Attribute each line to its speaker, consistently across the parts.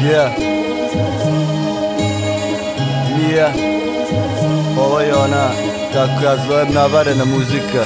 Speaker 1: Yeah. Mija. Ovo je ona, kako ja zovem, navarena muzika.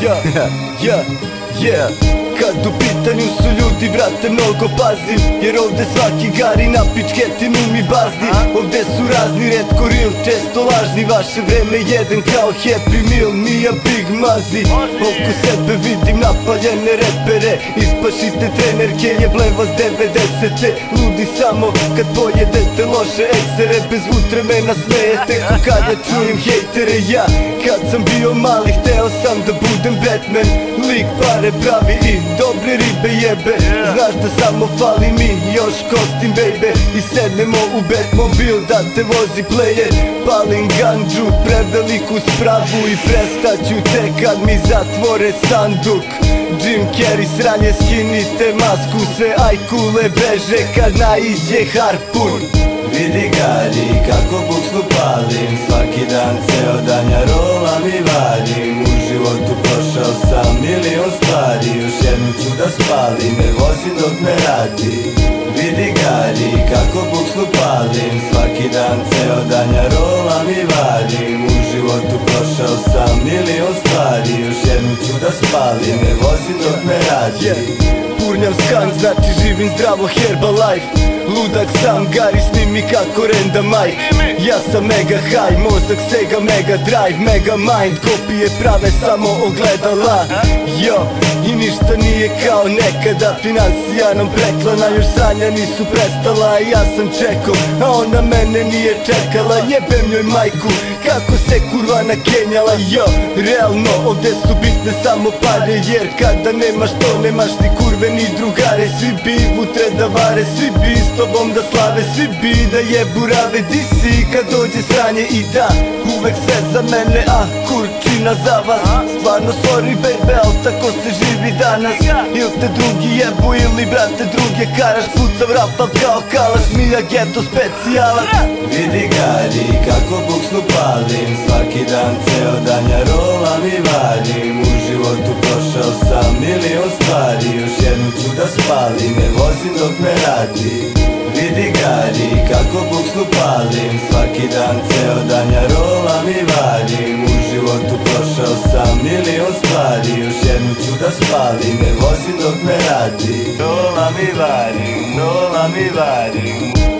Speaker 2: Yeah. Kad u pitanju su ljudi, brate, mnogo pazim, jer ovde svaki gari na pičketinu mi bazdi. Ovde su razni, redko real, često lažni. Vaše vreme jeden kao Happy Meal, Mija Big Mazi. Oko sebe vidim napaljene repere, ispašite trenerke, jeble vas 90-te. Ludi samo kad pojedete loše eksere, bez vutre me nasmejete ko kad ja čujem hejtere. Ja, kad sam bio mali, hteo sam da budem Batman, lik pare pravi i dobre ribe jebe. Znaš da samo fali mi još kostim, baby. I sednemo u Batmobil da te vozi player. Palim ganđu, preveliku spravu i prestaću te kad mi zatvore sanduk. Jim Carrey sranje, skinite masku se, aj kule beže kad naiđe harpun.
Speaker 3: Vidi gari kako buksnu palim, svaki dan ceo dan ja rolam i varim. U životu prošao sam milion stvari, još jednu ću da spalim jer vozim dok me radi. Vidi gari kako buksnu palim, svaki dan ceo dan ja rolam i varim. U životu prošao sam milion stvari, još jednu ću da spalim jer vozim dok me radi.
Speaker 2: Purnjav skank, znači živim zdravo, Herbalife. Ludak sam, gari snimi kako Renda Mike. Ja sam mega high, mozak Sega Mega Drive, Mega Mind, kopije prave samo ogledala. Yo, i ništa nije kao nekada, financija nam preklana, još sanja nisu prestala. Ja sam čekao, a ona mene nije čekala, jebem njoj majku, kako se kurva nakenjala. Yo, realno, ovde su bitne samo pare, jer kada nemaš to, nemaš ni kurve ni drugare. Svi bi vutre da vare, svi bi s tobom da slave, svi bi da jebu rave. Di si kad dođe sranje i da, uvek sve za mene, a kurčina za vas. Stvarno sorry baby, al tako se živi danas. Il te drugi jebu ili brate druge karaš, pucav rafal kao kalaš, Mija geto specijalac.
Speaker 3: Vidi gari kako buksnu palim, svaki dan ceo dan ja rolam i varim. U životu prošao sam milion stvari, još jednu ću da spalim jer vozim dok me radi. Vidi gari kako buksnu palim, svaki dan ceo dan ja rolam i varim. U životu prošao sam milion stvari, još jednu ću da spalim jer vozim dok me radi. Rolam i varim, rolam i varim.